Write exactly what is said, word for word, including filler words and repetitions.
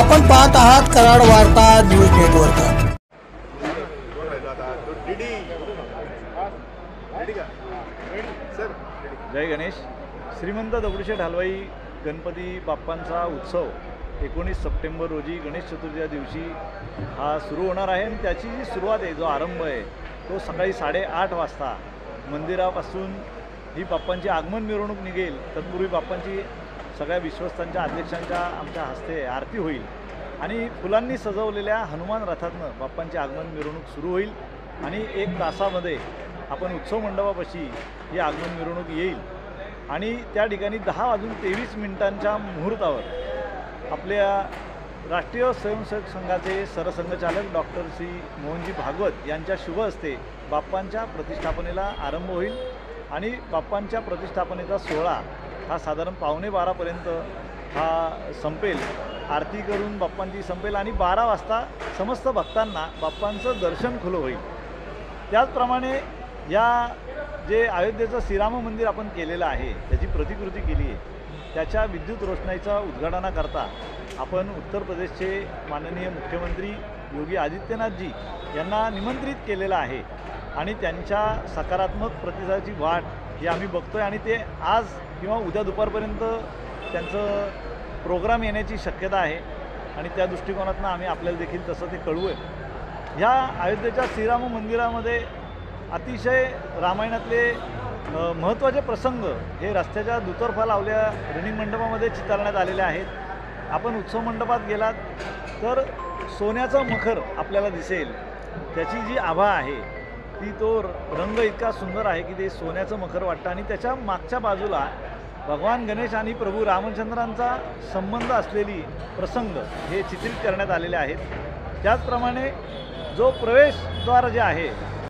आपण पाहत आहात कराड वार्ता न्यूज नेटवर्क। जय गणेश। श्रीमंत दगडूशेठ हलवाई गणपती बाप्पांचा उत्सव एकोणीस सप्टेंबर रोजी गणेश चतुर्थीच्या दिवशी हा सुरू होणार आहे आणि त्याची जी सुरुवात आहे, जो आरंभ आहे तो सकाळी साडेआठ वाजता मंदिरापासून ही बाप्पांची आगमन मिरवणूक निघेल। तत्पूर्वी बाप्पांची सगळ्या विश्वस्तांच्या अध्यक्षांच्या आमच्या हस्ते आरती होईल आणि फुलांनी सजवलेल्या हनुमान रथातनं बाप्पांची आगमन मिरवणूक सुरू होईल आणि एक तासामध्ये आपण उत्सव मंडपापाशी ही आगमन मिरवणूक येईल आणि त्या ठिकाणी दहा वाजून तेवीस मिनिटांच्या मुहूर्तावर आपल्या राष्ट्रीय स्वयंसेवक संघाचे सरसंघचालक डॉक्टर श्री मोहनजी भागवत यांच्या शुभ हस्ते बाप्पांच्या प्रतिष्ठापनेला आरंभ होईल आणि बाप्पांच्या प्रतिष्ठापनेचा सोहळा हा साधारण पावणे बारापर्यंत हा संपेल। आरती करून बाप्पांची संपेल आणि बारा वाजता समस्त भक्तांना बाप्पांचं दर्शन खुलं होईल। त्याचप्रमाणे या जे अयोध्येचं श्रीराम मंदिर आपण केलेलं आहे, त्याची प्रतिकृती केली आहे, त्याच्या विद्युत रोषणाईचा उद्घाटनाकरता आपण उत्तर प्रदेशचे माननीय मुख्यमंत्री योगी आदित्यनाथजी यांना निमंत्रित केलेलं आहे आणि त्यांच्या सकारात्मक प्रतिसादाची वाट ही आम्ही बघतोय आणि ते आज किंवा उद्या दुपारपर्यंत त्यांचं प्रोग्राम येण्याची शक्यता आहे आणि त्या दृष्टिकोनातून आम्ही आपल्याला देखील तसं ते कळवू आहे। ह्या अयोध्येच्या श्रीराम मंदिरामध्ये अतिशय रामायणातले महत्त्वाचे प्रसंग हे रस्त्याच्या दुतर्फा लावल्या रनिंग मंडपामध्ये चितारण्यात आलेले आहेत। आपण उत्सव मंडपात गेलात तर सोन्याचं मखर आपल्याला दिसेल, त्याची जी आभा आहे ती तो रंग इतका सुंदर आहे की ते सोन्याचं मखर वाटतं आणि त्याच्या मागच्या बाजूला भगवान गणेश आणि प्रभू रामचंद्रांचा संबंध असलेली प्रसंग हे चित्रित करण्यात आलेले आहेत। त्याचप्रमाणे जो प्रवेशद्वार जे आहे